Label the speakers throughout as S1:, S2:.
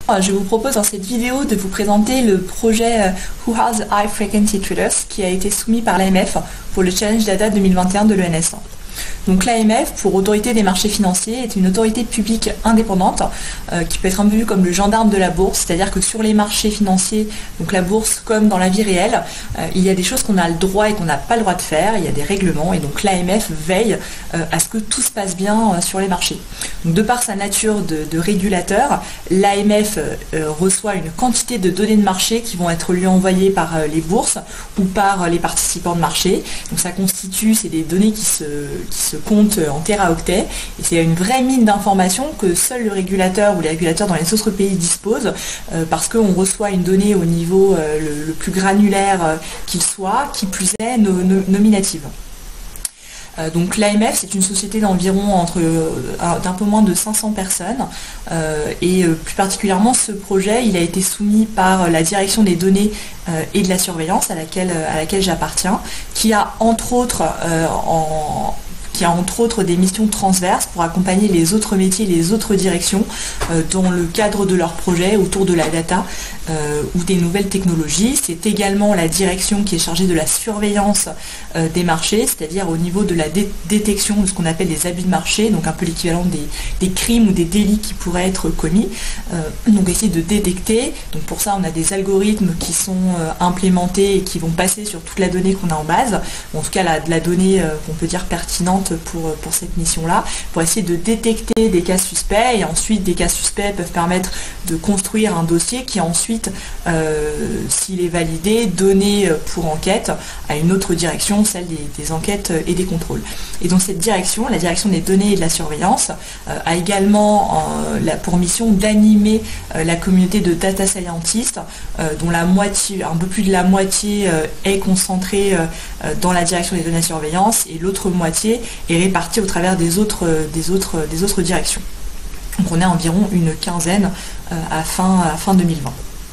S1: Je vous propose dans cette vidéo de vous présenter le projet Who Has High Frequency Traders qui a été soumis par l'AMF pour le Challenge Data 2021 de l'ENS. Donc l'AMF, pour Autorité des marchés financiers, est une autorité publique indépendante qui peut être un peu vue comme le gendarme de la bourse, c'est-à-dire que sur les marchés financiers, donc la bourse comme dans la vie réelle, il y a des choses qu'on a le droit et qu'on n'a pas le droit de faire, il y a des règlements et donc l'AMF veille à ce que tout se passe bien sur les marchés. Donc, de par sa nature de régulateur, l'AMF reçoit une quantité de données de marché qui vont être lui envoyées par les bourses ou par les participants de marché. Donc ça constitue, c'est des données qui se comptent en téraoctets et c'est une vraie mine d'informations que seul le régulateur ou les régulateurs dans les autres pays disposent parce qu'on reçoit une donnée au niveau le plus granulaire qu'il soit, qui plus est nominative. Donc l'AMF, c'est une société d'environ d'un peu moins de 500 personnes et plus particulièrement ce projet, il a été soumis par la direction des données et de la surveillance à laquelle j'appartiens, qui a entre autres des missions transverses pour accompagner les autres métiers, les autres directions dans le cadre de leur projet autour de la data ou des nouvelles technologies. C'est également la direction qui est chargée de la surveillance des marchés, c'est-à-dire au niveau de la détection de ce qu'on appelle les abus de marché, donc un peu l'équivalent des crimes ou des délits qui pourraient être commis. Donc essayer de détecter. Donc pour ça, on a des algorithmes qui sont implémentés et qui vont passer sur toute la donnée qu'on a en base, en tout cas la donnée qu'on peut dire pertinente pour cette mission-là, pour essayer de détecter des cas suspects et ensuite des cas suspects peuvent permettre de construire un dossier qui ensuite, s'il est validé, donné pour enquête à une autre direction, celle des enquêtes et des contrôles. Et donc cette direction, la direction des données et de la surveillance, a également pour mission d'animer la communauté de data scientists, dont la moitié, un peu plus de la moitié est concentrée dans la direction des données et de la surveillance et l'autre moitié est répartie au travers des autres directions. Donc on est environ une quinzaine à fin 2020.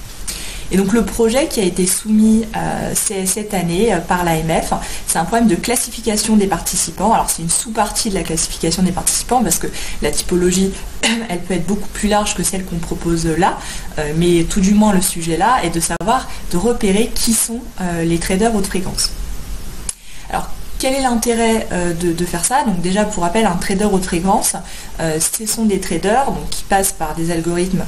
S1: Et donc le projet qui a été soumis cette année par l'AMF, c'est un problème de classification des participants. Alors c'est une sous-partie de la classification des participants parce que la typologie, elle peut être beaucoup plus large que celle qu'on propose là, mais tout du moins le sujet là est de repérer qui sont les traders haute fréquence. Alors, quel est l'intérêt de faire ça? Donc déjà, pour rappel, un trader haute fréquence, ce sont des traders donc, qui passent par des algorithmes,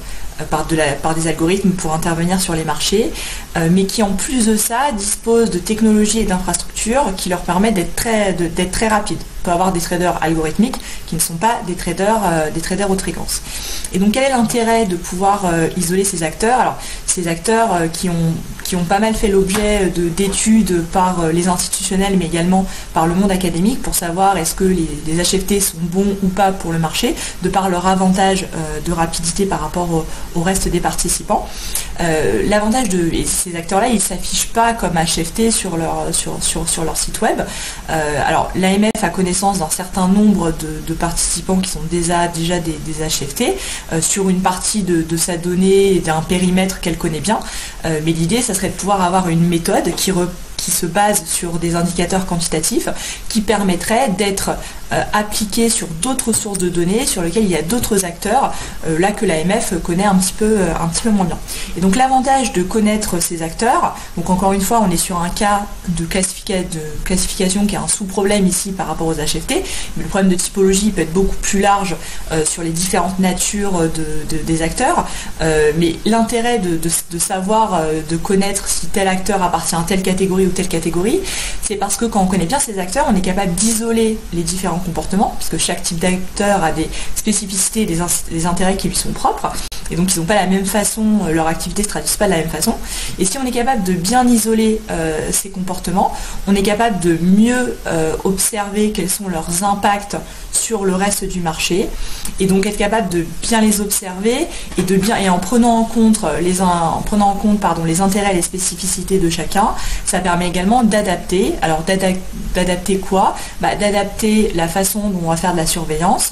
S1: par des algorithmes pour intervenir sur les marchés, mais qui en plus de ça disposent de technologies et d'infrastructures qui leur permettent d'être très rapides. On peut avoir des traders algorithmiques qui ne sont pas des traders haute fréquence. Et donc quel est l'intérêt de pouvoir isoler ces acteurs? Alors ces acteurs qui ont pas mal fait l'objet d'études par les institutionnels mais également par le monde académique pour savoir est-ce que les HFT sont bons ou pas pour le marché, de par leur avantage de rapidité par rapport au reste des participants. L'avantage de ces acteurs-là, ils ne s'affichent pas comme HFT sur leur site web. Alors l'AMF a connaissance d'un certain nombre de participants qui sont déjà des HFT sur une partie de sa donnée et d'un périmètre qu'elle connaît bien. Mais l'idée, ça serait de pouvoir avoir une méthode qui se base sur des indicateurs quantitatifs qui permettraient d'être appliqués sur d'autres sources de données sur lesquelles il y a d'autres acteurs, là que l'AMF connaît un petit peu moins bien. Et donc l'avantage de connaître ces acteurs, donc encore une fois on est sur un cas de classification qui est un sous-problème ici par rapport aux HFT, mais le problème de typologie peut être beaucoup plus large sur les différentes natures des acteurs, mais l'intérêt de savoir, de connaître si tel acteur appartient à telle catégorie ou telle catégorie, c'est parce que quand on connaît bien ces acteurs, on est capable d'isoler les différents comportements, parce que chaque type d'acteur a des spécificités et des intérêts qui lui sont propres, et donc ils n'ont pas la même façon, leur activité ne se traduit pas de la même façon. Et si on est capable de bien isoler ces comportements, on est capable de mieux observer quels sont leurs impacts sur le reste du marché, et donc être capable de bien les observer et en prenant en compte les intérêts et les spécificités de chacun, ça permet également d'adapter. Alors d'adapter quoi? D'adapter la façon dont on va faire de la surveillance,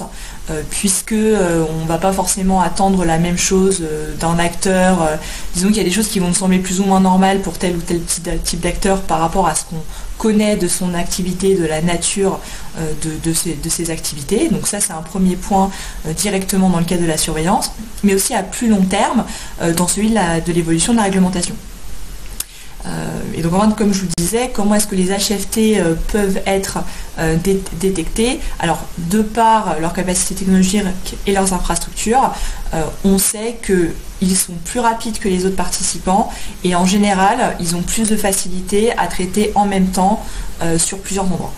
S1: puisque on ne va pas forcément attendre la même chose d'un acteur. Disons qu'il y a des choses qui vont nous sembler plus ou moins normales pour tel ou tel type d'acteur par rapport à ce qu'on connaît de son activité, de la nature de ses activités. Donc ça, c'est un premier point directement dans le cadre de la surveillance, mais aussi à plus long terme dans celui de l'évolution de la réglementation. Et donc, comme je vous le disais, comment est-ce que les HFT peuvent être détectés? Alors, de par leur capacité technologique et leurs infrastructures, on sait qu'ils sont plus rapides que les autres participants et en général, ils ont plus de facilité à traiter en même temps sur plusieurs endroits.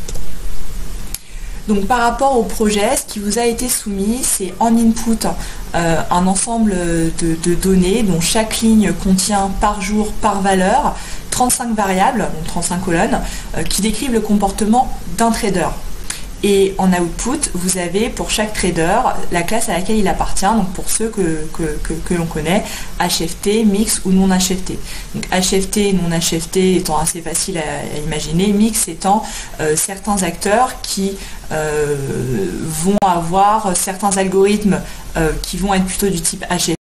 S1: Donc par rapport au projet, ce qui vous a été soumis, c'est en input un ensemble de données dont chaque ligne contient par jour, par valeur, 35 variables, donc 35 colonnes, qui décrivent le comportement d'un trader. Et en output, vous avez pour chaque trader la classe à laquelle il appartient, donc pour ceux que l'on connaît, HFT, mix ou non HFT. Donc HFT, non HFT étant assez facile à imaginer, mix étant certains acteurs qui vont avoir certains algorithmes qui vont être plutôt du type HFT,